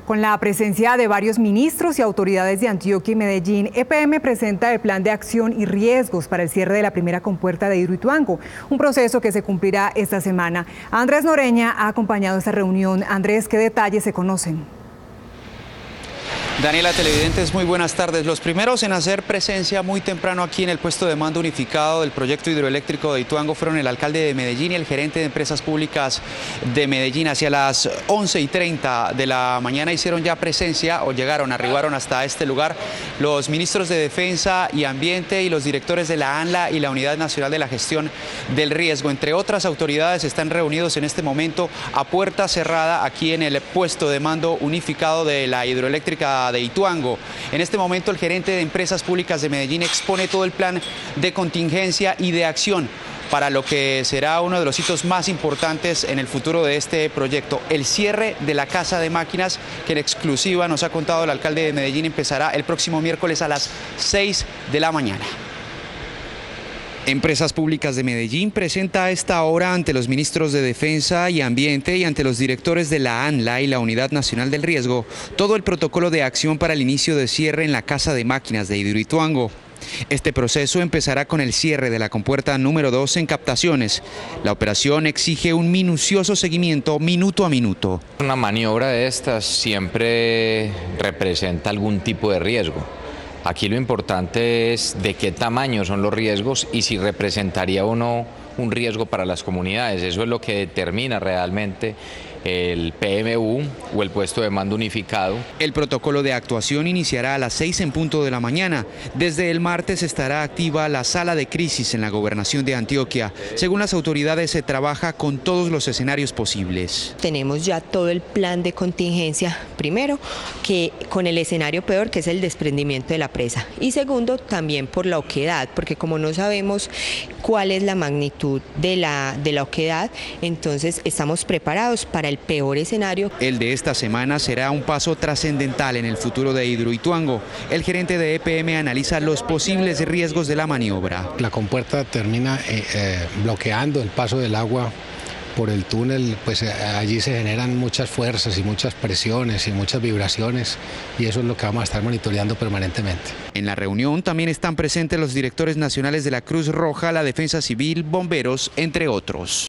Con la presencia de varios ministros y autoridades de Antioquia y Medellín, EPM presenta el plan de acción y riesgos para el cierre de la primera compuerta de Hidroituango, un proceso que se cumplirá esta semana. Andrés Noreña ha acompañado esta reunión. Andrés, ¿qué detalles se conocen? Daniela, televidentes, muy buenas tardes. Los primeros en hacer presencia muy temprano aquí en el puesto de mando unificado del proyecto hidroeléctrico de Hidroituango fueron el alcalde de Medellín y el gerente de empresas públicas de Medellín. Hacia las 11:30 de la mañana hicieron ya presencia o arribaron hasta este lugar los ministros de Defensa y Ambiente y los directores de la ANLA y la Unidad Nacional de la Gestión del Riesgo. Entre otras autoridades están reunidos en este momento a puerta cerrada aquí en el puesto de mando unificado de la hidroeléctrica de Hidroituango. En este momento el gerente de Empresas Públicas de Medellín expone todo el plan de contingencia y de acción para lo que será uno de los hitos más importantes en el futuro de este proyecto, el cierre de la Casa de Máquinas, que en exclusiva nos ha contado el alcalde de Medellín empezará el próximo miércoles a las 6 de la mañana. Empresas Públicas de Medellín presenta a esta hora ante los ministros de Defensa y Ambiente y ante los directores de la ANLA y la Unidad Nacional del Riesgo todo el protocolo de acción para el inicio de cierre en la Casa de Máquinas de Hidroituango. Este proceso empezará con el cierre de la compuerta número 2 en captaciones. La operación exige un minucioso seguimiento minuto a minuto. Una maniobra de estas siempre representa algún tipo de riesgo. Aquí lo importante es de qué tamaño son los riesgos y si representaría o no un riesgo para las comunidades. Eso es lo que determina realmente el PMU o el puesto de mando unificado. El protocolo de actuación iniciará a las 6 en punto de la mañana. Desde el martes estará activa la sala de crisis en la gobernación de Antioquia. Según las autoridades, se trabaja con todos los escenarios posibles. Tenemos ya todo el plan de contingencia, primero, que con el escenario peor, que es el desprendimiento de la presa. Y segundo, también por la oquedad, porque como no sabemos cuál es la magnitud de la oquedad, entonces estamos preparados para el peor escenario. El de esta semana será un paso trascendental en el futuro de Hidroituango. El gerente de EPM analiza los posibles riesgos de la maniobra. La compuerta termina bloqueando el paso del agua por el túnel, pues allí se generan muchas fuerzas y muchas presiones y muchas vibraciones y eso es lo que vamos a estar monitoreando permanentemente. En la reunión también están presentes los directores nacionales de la Cruz Roja, la Defensa Civil, bomberos, entre otros.